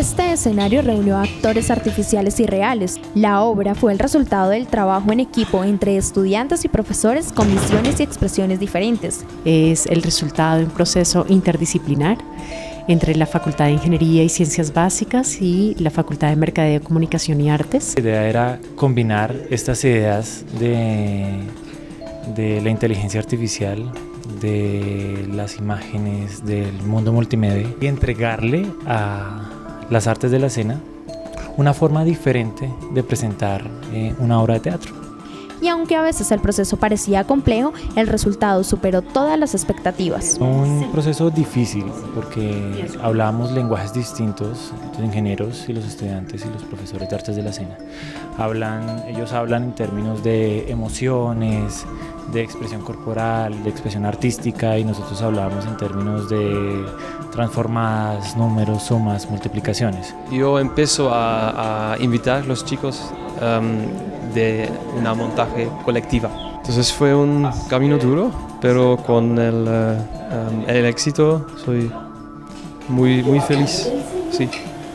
Este escenario reunió a actores artificiales y reales. La obra fue el resultado del trabajo en equipo entre estudiantes y profesores con visiones y expresiones diferentes. Es el resultado de un proceso interdisciplinar entre la Facultad de Ingeniería y Ciencias Básicas y la Facultad de Mercadeo, Comunicación y Artes. La idea era combinar estas ideas de la inteligencia artificial, de las imágenes, del mundo multimedia y entregarle a las artes de la escena una forma diferente de presentar una obra de teatro. Y aunque a veces el proceso parecía complejo, el resultado superó todas las expectativas. Un proceso difícil porque hablábamos lenguajes distintos, los ingenieros y los estudiantes y los profesores de artes de la escena. Ellos hablan en términos de emociones, de expresión corporal, de expresión artística, y nosotros hablábamos en términos de transformadas, números, sumas, multiplicaciones. Yo empiezo a invitar a los chicos de una montaje colectiva. Entonces fue un camino duro, pero con el éxito soy muy feliz. Sí.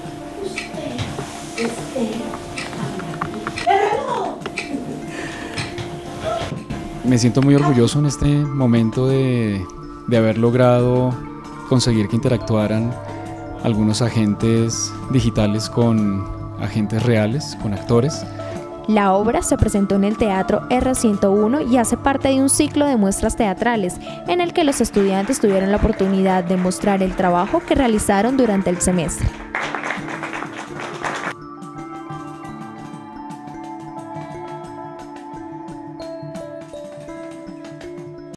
Me siento muy orgulloso en este momento de haber logrado conseguir que interactuaran algunos agentes digitales con agentes reales, con actores. La obra se presentó en el Teatro R101 y hace parte de un ciclo de muestras teatrales en el que los estudiantes tuvieron la oportunidad de mostrar el trabajo que realizaron durante el semestre.